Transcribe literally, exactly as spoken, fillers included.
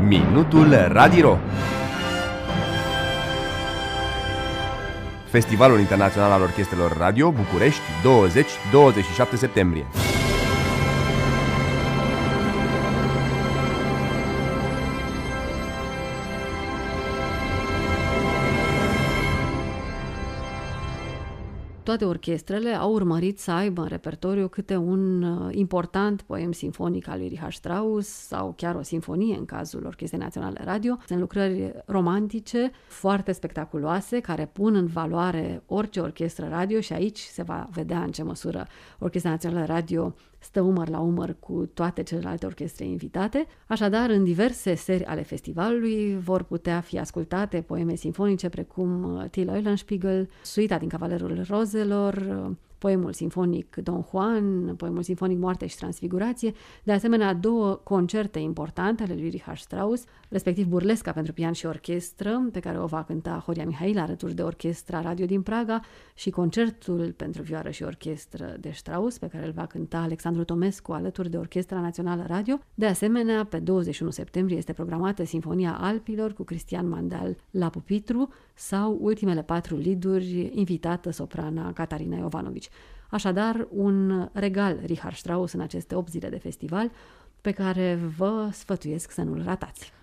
Minutul Radiro. Festivalul Internațional al Orchestrelor Radio, București, douăzeci - douăzeci și șapte septembrie. Toate orchestrele au urmărit să aibă în repertoriu câte un important poem sinfonic al lui Richard Strauss sau chiar o sinfonie în cazul Orchestrei Naționale Radio. Sunt lucrări romantice, foarte spectaculoase, care pun în valoare orice orchestră radio și aici se va vedea în ce măsură Orchestra Națională Radio stă umăr la umăr cu toate celelalte orchestre invitate. Așadar, în diverse seri ale festivalului vor putea fi ascultate poeme sinfonice precum Till Eulenspiegel, Suita din Cavalerul Rozelor, poemul sinfonic Don Juan, poemul sinfonic Moarte și Transfigurație, de asemenea două concerte importante ale lui Richard Strauss, respectiv Burlesca pentru pian și orchestră, pe care o va cânta Horia Mihail alături de Orchestra Radio din Praga, și concertul pentru vioară și orchestră de Strauss, pe care îl va cânta Alexandru Tomescu alături de Orchestra Națională Radio. De asemenea, pe douăzeci și unu septembrie este programată Sinfonia Alpilor cu Cristian Mandal la pupitru sau ultimele patru liduri, invitată soprana Catarina Jovanovici. Așadar, un regal Richard Strauss în aceste opt zile de festival pe care vă sfătuiesc să nu-l ratați.